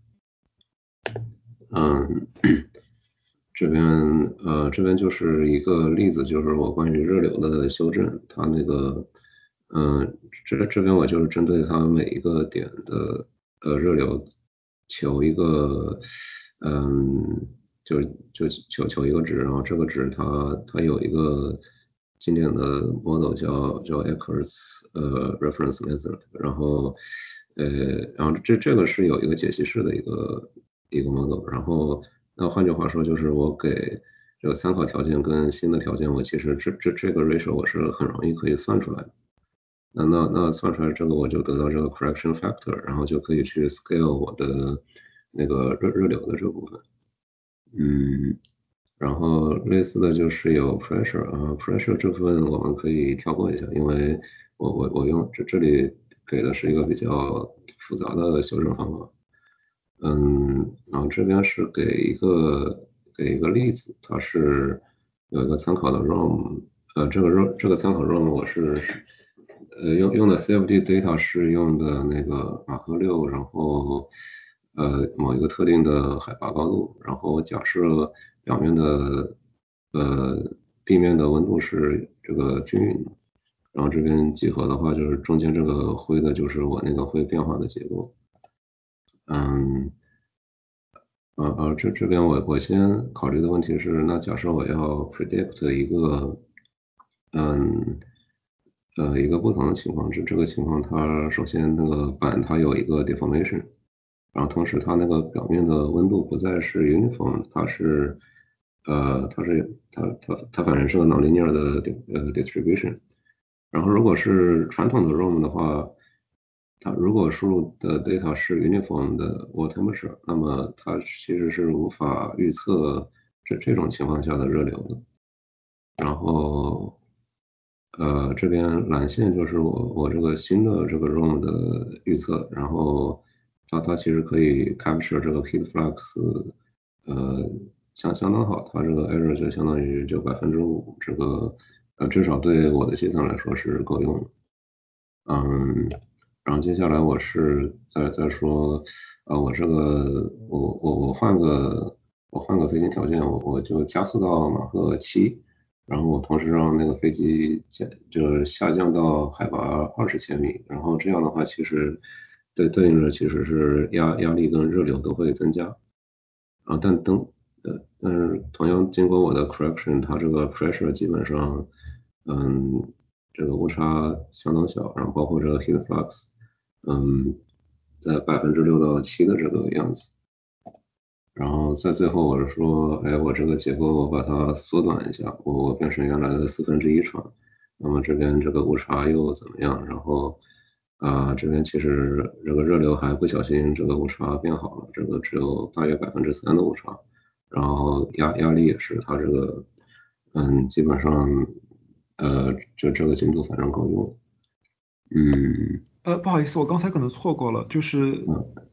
Speaker 2: 嗯，这边呃这边就是一个例子，就是我关于热流的修正，它那个嗯这这边我就是针对它每一个点的呃热流求一个嗯就就求求一个值，然后这个值它它有一个经典的 model 叫叫 Eckers 呃 reference method，然后呃然后这这个是有一个解析式的一个一个 model，然后那换句话说就是我给这个参考条件跟新的条件，我其实这这这个 ratio 我是很容易可以算出来的。那那那算出来这个我就得到这个 correction factor，然后就可以去 scale 我的那个热热流的这部分。嗯，然后类似的就是有 pressure 啊，pressure 这部分我们可以跳过一下，因为我我我用这这里给的是一个比较复杂的修正方法。嗯，然后这边是给一个给一个例子，它是有一个参考的 ROM，呃，这个 ROM 这个参考 ROM 我是呃用用的 C F D data 是用的那个马赫六，然后呃某一个特定的海拔高度，然后假设表面的呃地面的温度是这个均匀的，然后这边几何的话就是中间这个灰的就是我那个灰变化的结果。嗯，呃呃，这这边我我先考虑的问题是，那假设我要 predict 一个，嗯，呃，一个不同的情况，这这个情况它首先那个板它有一个 deformation，然后同时它那个表面的温度不再是 uniform，它是，呃，它是它它它反正是个 nonlinear 的呃 distribution，然后如果是传统的 ROM 的话，它如果输入的 data 是 uniform 的 water temperature，那么它其实是无法预测这这种情况下的热流的。然后，呃，这边蓝线就是我我这个新的这个 ROM 的预测，然后它它其实可以 capture 这个 heat flux，呃，相相当好，它这个 error 就相当于就百分之五，这个呃至少对我的计算来说是够用的。嗯，然后接下来我是再再说，呃，我这个我我我换个我换个飞行条件，我我就加速到马赫七，然后我同时让那个飞机降就是下降到海拔二十千米，然后这样的话其实对对应着其实是压压力跟热流都会增加。啊，但等呃，但是同样经过我的 correction，它这个 pressure 基本上，嗯，这个误差相当小，然后包括这个 heat flux，嗯，在百分之六到七的这个样子。然后在最后我是说，哎，我这个结构我把它缩短一下，我我变成原来的四分之一长，那么这边这个误差又怎么样？然后啊、这边其实这个热流还不小心这个误差变好了，这个只有大约百分之三的误差，然后压压力也是它这个，嗯，基本上呃，就这个精度反正够用，嗯
Speaker 1: 呃，不好意思，我刚才可能错过了，就是
Speaker 2: 嗯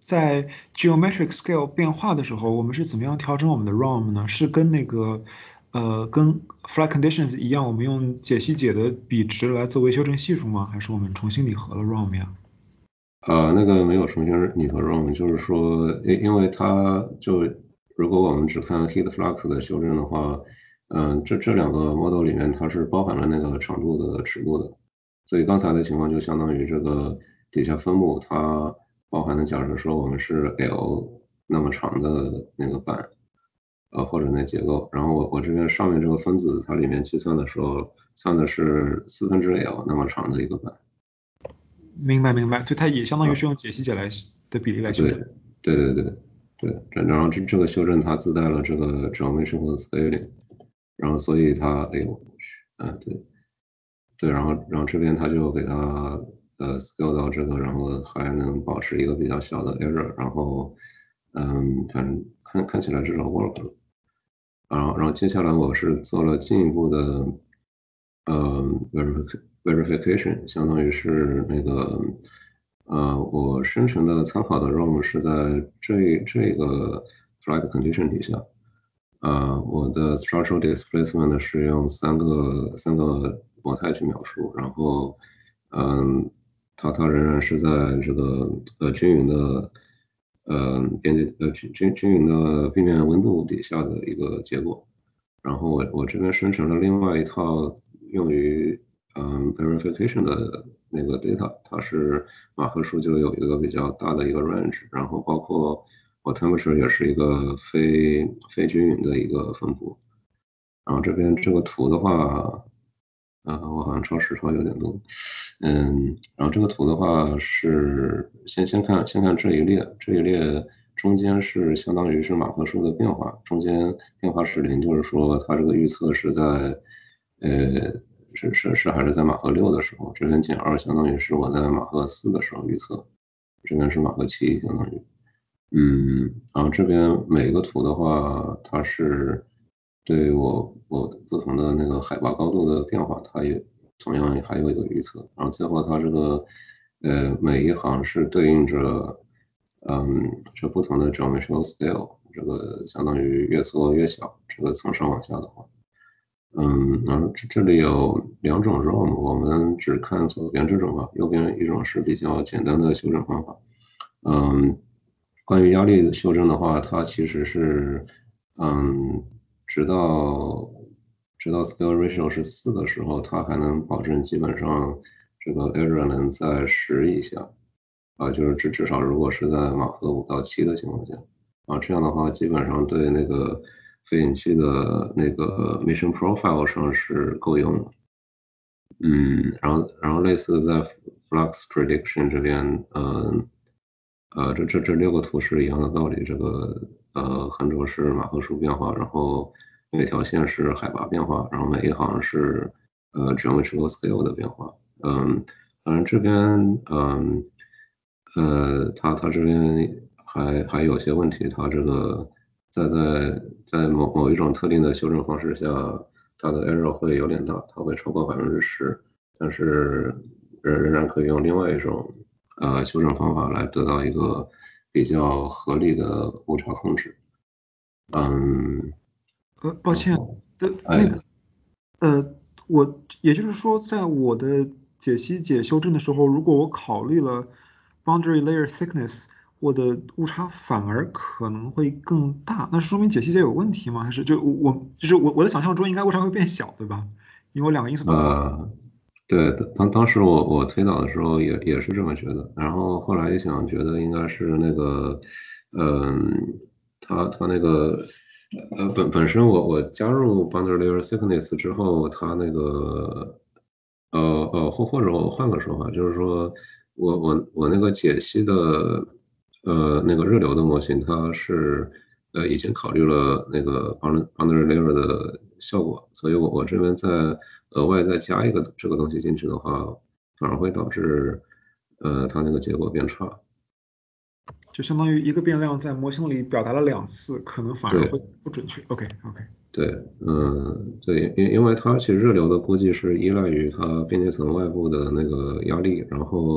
Speaker 1: 在 geometric scale 变化的时候，我们是怎么样调整我们的 R O M 呢？是跟那个呃跟 flat conditions 一样，我们用解析解的比值来作为修正系数吗？还是我们重新拟合了 R O M 呀？
Speaker 2: 呃，那个没有重新拟合 R O M，就是说，因因为它就如果我们只看 heat flux 的修正的话，嗯、这这两个 model 里面它是包含了那个长度的尺度的，所以刚才的情况就相当于这个底下分母它包含的，假设说我们是 L 那么长的那个板，呃或者那结构，然后我我这边上面这个分子它里面计算的时候算的是四分之 L 那么长的一个板。
Speaker 1: 明白明白，所以它也相当于
Speaker 2: 啊，
Speaker 1: 是用解析解来的比例来修
Speaker 2: 对
Speaker 1: 正。
Speaker 2: 对对对对，然然后这这个修正它自带了这个 geometric scaling，然后所以它，哎呦，嗯对对，然后然后这边它就给它呃 scale 到这个，然后还能保持一个比较小的 error，然后嗯，反正看看起来至少 work 了。然后然后接下来我是做了进一步的呃 verific verification，相当于是那个呃我生成的参考的 R O M 是在这这个 flight condition 底下，呃我的 structural displacement 是用三个三个模态去描述，然后嗯它它仍然是在这个呃均匀的呃边界呃均均均匀的壁面温度底下的一个结果。然后我我这边生成了另外一套用于嗯 verification 的那个 data，它是马赫数就有一个比较大的一个 range，然后包括我 temperature 也是一个非非均匀的一个分布。然后这边这个图的话，呃，我好像超时超有点多，嗯，然后这个图的话是先先看先看这一列，这一列中间是相当于是马赫数的变化，中间变化是零，就是说它这个预测是在，呃，是是是还是在马赫六的时候，这边减二相当于是我在马赫四的时候预测，这边是马赫七相当于。嗯，然后这边每个图的话，它是对我我不同的那个海拔高度的变化，它也同样还有一个预测。然后最后它这个呃每一行是对应着嗯这不同的 geometrical scale，这个相当于越缩越小，这个从上往下的话。嗯，然后这这里有两种 R O M，我们只看左边这种吧，右边一种是比较简单的修正方法。嗯，关于压力的修正的话，它其实是，嗯，直到直到 scale ratio 是四的时候，它还能保证基本上这个 error 能在十以下，啊，就是至至少如果是在马赫五到七的情况下，啊，这样的话基本上对那个飞行器的那个 mission profile 上是够用的。嗯，然后然后类似在 flux prediction 这边，嗯，呃，这这这六个图是一样的道理，这个呃横轴是马赫数变化，然后每条线是海拔变化，然后每一行是呃 geometrical scale 的变化。嗯，反正这边嗯呃，它它这边还还有些问题，它这个在在在某某一种特定的修正方式下，它的 error 会有点大，它会超过百分之十，但是仍仍然可以用另外一种呃修正方法来得到一个比较合理的误差控制。嗯，
Speaker 1: 呃，抱歉，
Speaker 2: 然后
Speaker 1: 的那
Speaker 2: 哎，
Speaker 1: 个呃，我也就是说，在我的解析解修正的时候，如果我考虑了 boundary layer thickness，我的误差反而可能会更大，那说明解析解有问题吗？还是就我我就是我我的想象中应该误差会变小，对吧？因为我两个因素都考虑。
Speaker 2: 呃，对，当当时我我推导的时候也也是这么觉得，然后后来一想，觉得应该是那个，嗯，他他那个，呃，本本身我我加入 boundary layer thickness 之后，他那个，呃呃，或或者我换个说法，就是说我我我那个解析的，呃，那个热流的模型，它是呃已经考虑了那个 boundary boundary layer 的效果，所以我我这边在额外再加一个这个东西进去的话，反而会导致呃它那个结果变差。
Speaker 1: 就相当于一个变量在模型里表达了两次，可能反而会
Speaker 2: 对
Speaker 1: 不准确。OK OK，
Speaker 2: 对，嗯，对，因因为它其实热流的估计是依赖于它边界层外部的那个压力，然后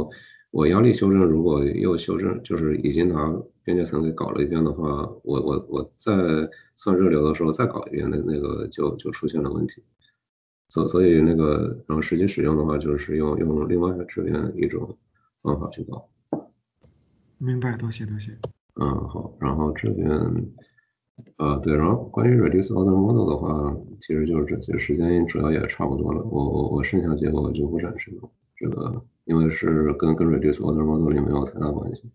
Speaker 2: 我压力修正如果又修正，就是已经拿边界层给搞了一遍的话，我我我再算热流的时候再搞一遍，那那个就就出现了问题。所所以那个，然后实际使用的话，就是用用另外这边一种方法去搞。
Speaker 1: 明白，多谢多谢。
Speaker 2: 嗯，好，然后这边，呃，对，然后关于 reduce order model 的话，其实就是这些，时间主要也差不多了。我我我剩下结果我就不展示了，这个因为是跟跟 reduce order model 也没有太大关系。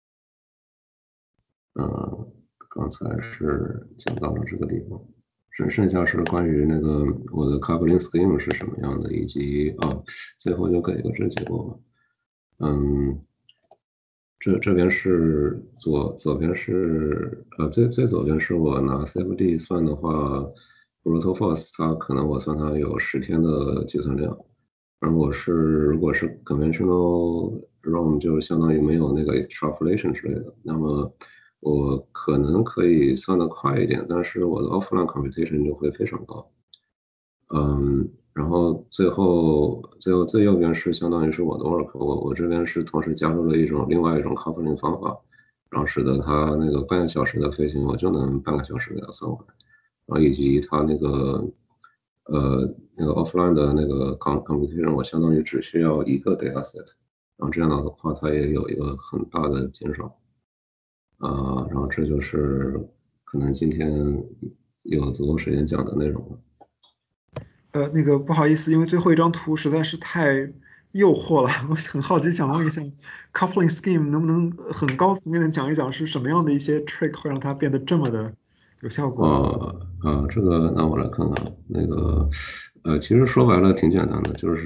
Speaker 2: 嗯，刚才是讲到了这个地方。剩剩下是关于那个我的 coupling scheme 是什么样的，以及啊，最后就给一个这结果吧。嗯，这这边是左左边是呃最最左边是我拿 C F D 算的话 ，brute force 它可能我算它有十天的计算量，而我是如果是 conventional ROM 就相当于没有那个 extrapolation 之类的，那么我可能可以算得快一点，但是我的 offline computation 就会非常高。嗯，然后最后最后最右边是相当于是我的 work，我我这边是同时加入了一种另外一种 coupling 方法，然后使得它那个半个小时的飞行我就能半个小时给它算完，然后以及它那个呃那个 offline 的那个 com computation 我相当于只需要一个 data set，然后这样的话它也有一个很大的减少。啊，然后这就是可能今天有足够时间讲的内容了。
Speaker 1: 呃，那个不好意思，因为最后一张图实在是太诱惑了，我很好奇，想问一下，coupling scheme 能不能很高层面的讲一讲是什么样的一些 trick 会让它变得这么的有效果？
Speaker 2: 哦，啊，这个那我来看看，那个，呃，其实说白了挺简单的，就是，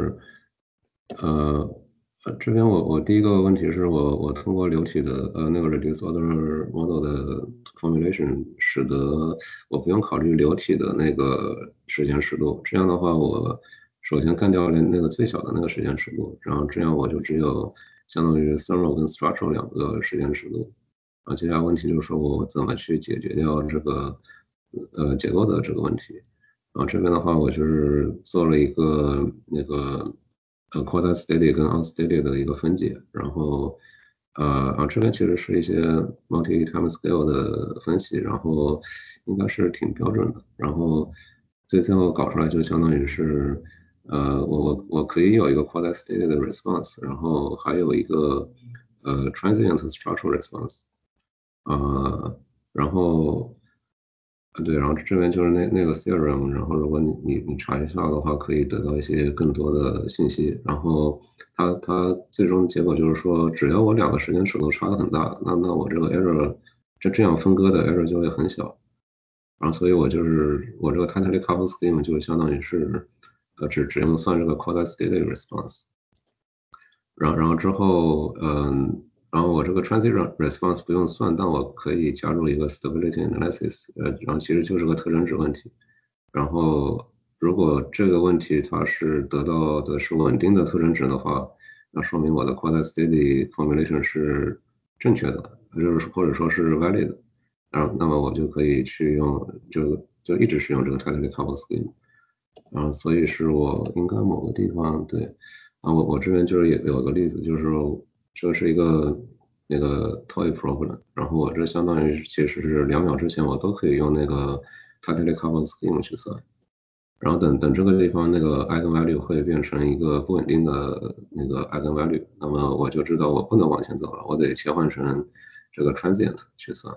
Speaker 2: 呃，呃这边我我第一个问题是我我通过流体的呃那个 reduce order model 的 formulation，使得我不用考虑流体的那个时间尺度，这样的话我首先干掉了那个最小的那个时间尺度，然后这样我就只有相当于 thermal 跟 structural 两个时间尺度。啊，接下来问题就是说我怎么去解决掉这个呃结构的这个问题。然后这边的话，我就是做了一个那个呃 quasi steady 跟 unsteady 的一个分解，然后呃啊这边其实是一些 multi time scale 的分析，然后应该是挺标准的。然后最最后搞出来就相当于是呃我我我可以有一个 quasi steady 的 response，然后还有一个呃 transient structural response。呃，然后，呃对，然后这边就是那那个 theorem，然后如果你你你查一下的话，可以得到一些更多的信息。然后它它最终结果就是说，只要我两个时间尺度差的很大，那那我这个 error 这这样分割的 error 就会很小。然后所以我就是我这个 tightly coupled scheme 就相当于是，呃，只只用算这个 quasi steady response。然后然后之后，嗯，然后我这个 transient response 不用算，但我可以加入一个 stability analysis，呃，然后其实就是个特征值问题。然后如果这个问题它是得到的是稳定的特征值的话，那说明我的 quasi steady formulation 是正确的，就是或者说是 valid 的。然后那么我就可以去用就就一直使用这个 tightly coupled scheme。然后所以是我应该某个地方对。啊，我我这边就是也有个例子，就是说这是一个那个 toy problem，然后我这相当于其实是两秒之前我都可以用那个 tightly coupled scheme 去算，然后等等这个地方那个 eigenvalue 会变成一个不稳定的那个 eigenvalue，那么我就知道我不能往前走了，我得切换成这个 transient 去算。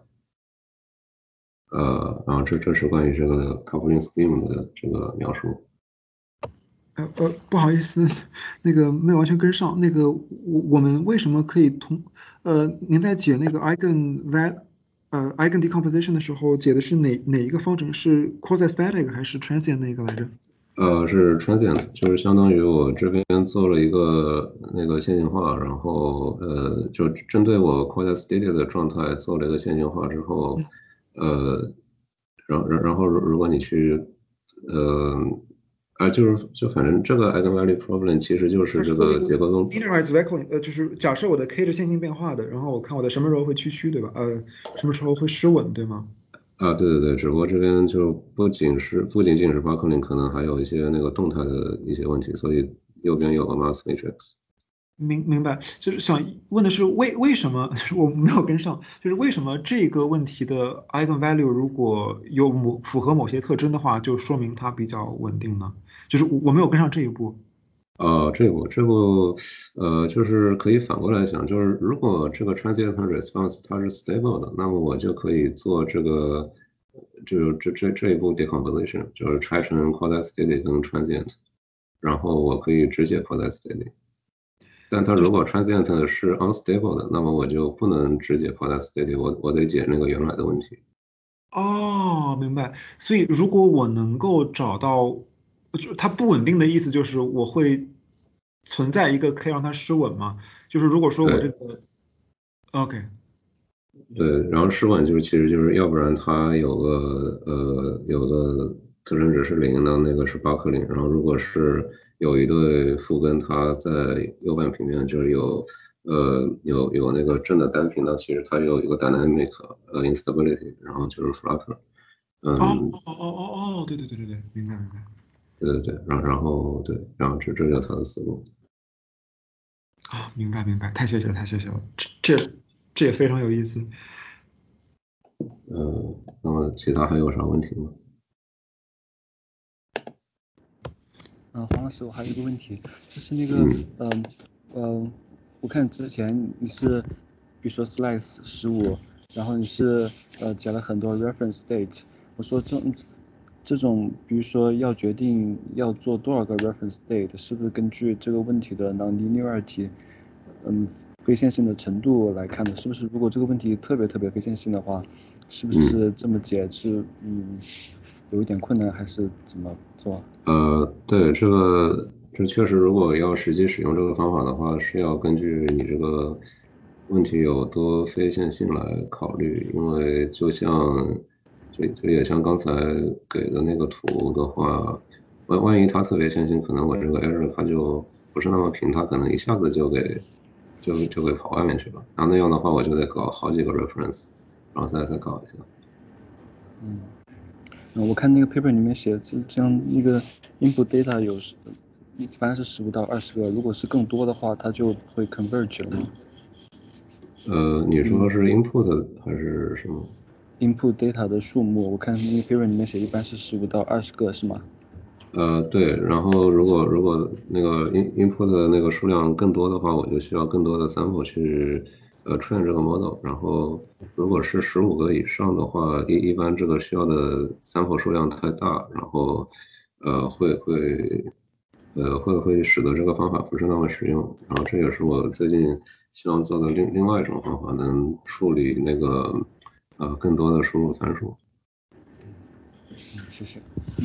Speaker 2: 呃，然后这这是关于这个 coupling scheme 的这个描述。
Speaker 1: 呃呃，不好意思，那个没有完全跟上。那个我我们为什么可以同呃，您在解那个 eigen val 呃 eigen decomposition 的时候，解的是哪哪一个方程？是 quasi-static 还是 transient 那个来着？
Speaker 2: 呃，是 transient，就是相当于我这边做了一个那个线性化，然后呃，就针对我 quasi steady 的状态做了一个线性化之后，呃，然然然后如如果你去呃啊，就是就反正这个 eigenvalue problem 其实就是
Speaker 1: 它是做了一个
Speaker 2: 这个结构中
Speaker 1: linearized vectoring，呃，就是假设我的 k 是线性变化的，然后我看我的什么时候会屈曲，对吧？呃，什么时候会失稳，对吗？
Speaker 2: 啊，对对对，只不过这边就不仅是不仅仅是 buckling，可能还有一些那个动态的一些问题，所以右边有个 mass matrix。
Speaker 1: 明明白，就是想问的是为为什么我没有跟上，就是为什么这个问题的 eigenvalue 如果有某符合某些特征的话，就说明它比较稳定呢？就是我我没有跟上这一步。
Speaker 2: 呃，这个这个呃，就是可以反过来想，就是如果这个 transient response 它是 stable 的，那么我就可以做这个，就这这这一步 decomposition，就是拆成 quasi steady 跟 transient，然后我可以直接 quasi steady。但它如果 transient 是 unstable 的，那么我就不能直接 quasi steady，我我得解那个原来的问题。
Speaker 1: 哦，明白。所以如果我能够找到，就它不稳定的意思就是我会存在一个可以让它失稳吗？就是如果说我这
Speaker 2: 对。
Speaker 1: 个，OK，
Speaker 2: 对，然后试问就是其实就是要不然它有个呃有个特征值是零的，那个是巴克林，然后如果是有一对负根，它在右半平面就是有呃有有那个正的单频，那其实它有一个 dynamic 呃 instability，然后就是 flutter，
Speaker 1: 哦
Speaker 2: 嗯，
Speaker 1: 哦哦哦哦，对对对对对，明白明白。
Speaker 2: 对对对，然后然后对，然后这这就是它的思路。
Speaker 1: 啊，明白明白，太谢谢了太谢谢了，这这这也非常有意思。
Speaker 2: 呃，那么其他还有啥问题吗？
Speaker 3: 嗯，黄老师，我还有一个问题，就是那个，
Speaker 2: 嗯
Speaker 3: 嗯嗯，我看之前你是，比如说 slice 十五，然后你是呃讲了很多 reference date，我说这种这种，比如说要决定要做多少个 reference date，是不是根据这个问题的 nonlinearity，嗯，非线性的程度来看的？是不是如果这个问题特别特别非线性的话，是不
Speaker 2: 嗯。
Speaker 3: 是这么解是嗯有一点困难，还是怎么做？
Speaker 2: 呃，对，这个这确实，如果要实际使用这个方法的话，是要根据你这个问题有多非线性来考虑，因为就像就就也像刚才给的那个图的话，万万一它特别线性，可能我这个 error 它就不是那么平，它可能一下子就给就就给跑外面去了，然后那样的话，我就得搞好几个 reference，然后再再搞一下。
Speaker 3: 嗯。嗯，我看那个 paper 里面写，这这样那个 input data 有时一般是十五到二十个，如果是更多的话，它就会 converge 了嘛。
Speaker 2: 呃，你
Speaker 3: 嗯
Speaker 2: 说是 input 还是什么？
Speaker 3: ，input data 的数目，我看那个 paper 里面写一般是十五到二十个，是吗？
Speaker 2: 呃，对，然后如果如果那个 in input 的那个数量更多的话，我就需要更多的 sample 去呃 train 这个 model。然后如果是十五个以上的话，一一般这个需要的 sample 数量太大，然后呃会会呃会会使得这个方法不是那么实用。然后这也是我最近希望做的另另外一种方法，能处理那个呃更多的输入参数。
Speaker 3: 嗯，谢谢。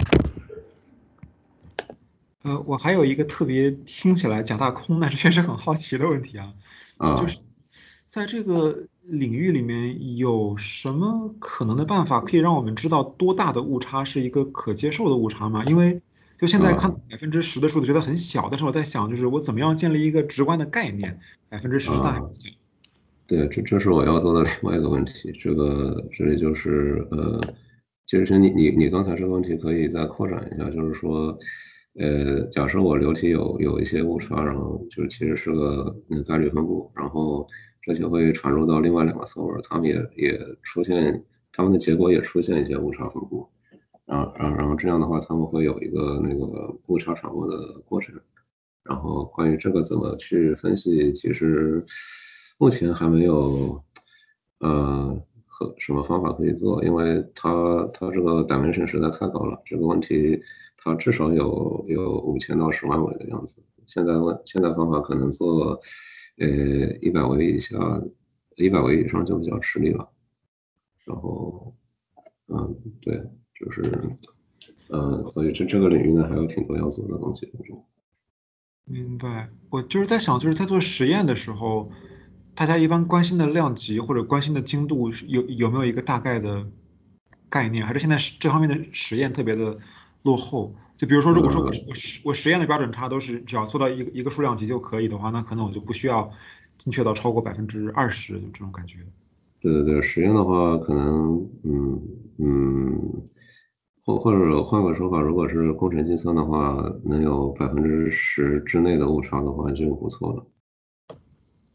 Speaker 1: 呃，我还有一个特别听起来假大空，但是确实很好奇的问题啊，就
Speaker 2: 啊。
Speaker 1: 是在这个领域里面有什么可能的办法可以让我们知道多大的误差是一个可接受的误差吗？因为就现在看
Speaker 2: 啊
Speaker 1: 百分之十的数字觉得很小，但是我在想，就是我怎么样建立一个直观的概念，百分之十是大还是
Speaker 2: 啊，
Speaker 1: 小？
Speaker 2: 对，这这是我要做的另外一个问题。这个这里就是呃，其实你你你刚才这个问题可以再扩展一下，就是说，呃，假设我流体有有一些误差，然后就其实是个那个概率分布，然后这就会传入到另外两个 solver，他们也也出现他们的结果也出现一些误差分布，然后然后然后这样的话，他们会有一个那个误差传播的过程。然后关于这个怎么去分析，其实目前还没有呃和什么方法可以做，因为它它这个 dimension 实在太高了，这个问题它至少有有五千到十万维的样子。现在问现在方法可能做呃一百维以下，一百维以上就比较吃力了。然后嗯对，就是呃所以这这个领域呢还有挺多要做的东西。
Speaker 1: 明白，我就是在想，就是在做实验的时候，大家一般关心的量级或者关心的精度是有有没有一个大概的概念？还是现在是这方面的实验特别的落后？就比如说，如果说我
Speaker 2: 呃，
Speaker 1: 我实我实验的标准差都是只要做到一个一个数量级就可以的话，那可能我就不需要精确到超过百分之二十这种感觉。
Speaker 2: 对对对，实验的话，可能，嗯嗯，或或者换个说法，如果是工程计算的话，能有百分之十之内的误差的话就不错了。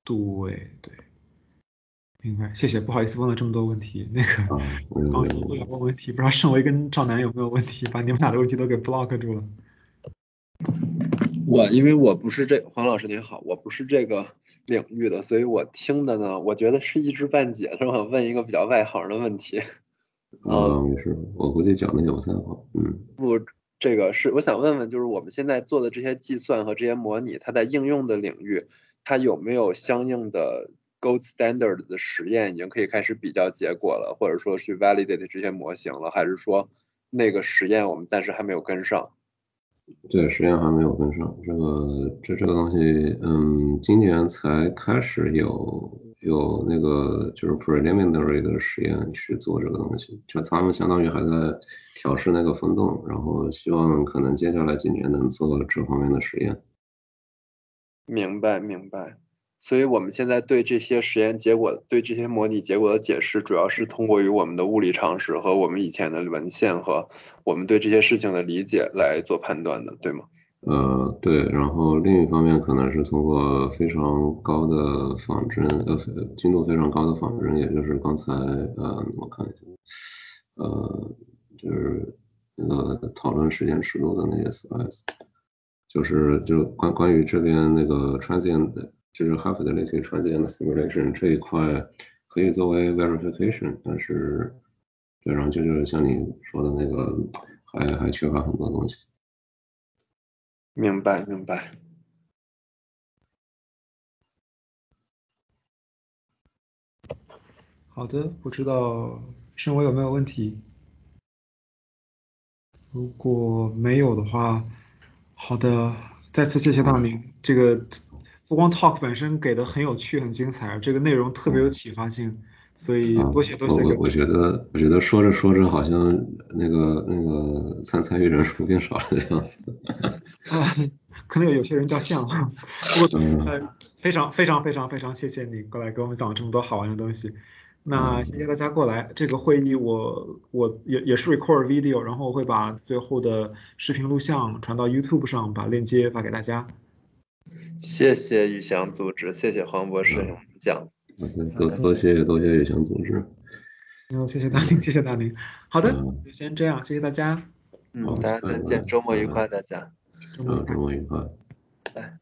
Speaker 1: 对对，明白，谢谢，不好意思问了这么多问题，那个
Speaker 2: 啊，没有
Speaker 1: 刚
Speaker 2: 没有没有。
Speaker 1: 说不了问问题，不知道盛维跟赵楠有没有问题，把你们俩的问题都给 block 住了。
Speaker 4: 我因为我不是这黄老师您好，我不是这个领域的，所以我听的呢，我觉得是一知半解。让我问一个比较外行的问题。
Speaker 2: 啊，没事，我估计讲的也不太好。嗯，
Speaker 4: 不，这个是我想问问，就是我们现在做的这些计算和这些模拟，它在应用的领域，它有没有相应的 gold standard 的实验已经可以开始比较结果了，或者说去 validate 这些模型了，还是说那个实验我们暂时还没有跟上？
Speaker 2: 对，实验还没有跟上，这个这这个东西，嗯，今年才开始有有那个就是 preliminary 的实验去做这个东西，就他们相当于还在调试那个风洞，然后希望可能接下来几年能做这方面的实验。
Speaker 4: 明白明白。所以我们现在对这些实验结果、对这些模拟结果的解释，主要是通过于我们的物理常识和我们以前的文献和我们对这些事情的理解来做判断的，对吗？
Speaker 2: 呃，对，然后另一方面可能是通过非常高的仿真，呃，精度非常高的仿真，也就是刚才呃，我看一下，呃，就是那个讨论时间尺度的那些 slides，就是就关关于这边那个 transient，就是 high fidelity transient simulation 这一块可以作为 verification，但是对，然后就就是像你说的那个，还还缺乏很多东西。
Speaker 4: 明白明白。
Speaker 1: 好的，不知道盛维有没有问题？如果没有的话，好的，再次谢谢到您。这个不光 talk 本身给的很有趣、很精彩，这个内容特别有启发性，所以
Speaker 2: 啊，
Speaker 1: 多谢多
Speaker 2: 我我
Speaker 1: 谢给我们。
Speaker 2: 我觉得，我觉得说着说着，好像那个那个参参与人数变少了的样子。
Speaker 1: 啊，可能有有些人叫像，不过
Speaker 2: 嗯
Speaker 1: 呃，非常非常非常非常谢谢你过来给我们讲这么多好玩的东西。那谢谢大家过来，这个会议我我也也是 record video，然后我会把最后的视频录像传到 YouTube 上，把链接发给大家。
Speaker 4: 谢谢宇翔组织，谢谢黄博士给我们讲。
Speaker 2: ，OK，多多谢多谢宇翔组织。
Speaker 1: 然后谢谢大宁，谢谢大宁。好的，
Speaker 2: 嗯，
Speaker 1: 就先这样，谢谢大家，
Speaker 4: 嗯，
Speaker 2: 好，
Speaker 4: 大家再见，周末愉快，大家。
Speaker 1: 周末愉快
Speaker 2: 嗯，周。末愉快。
Speaker 4: 拜。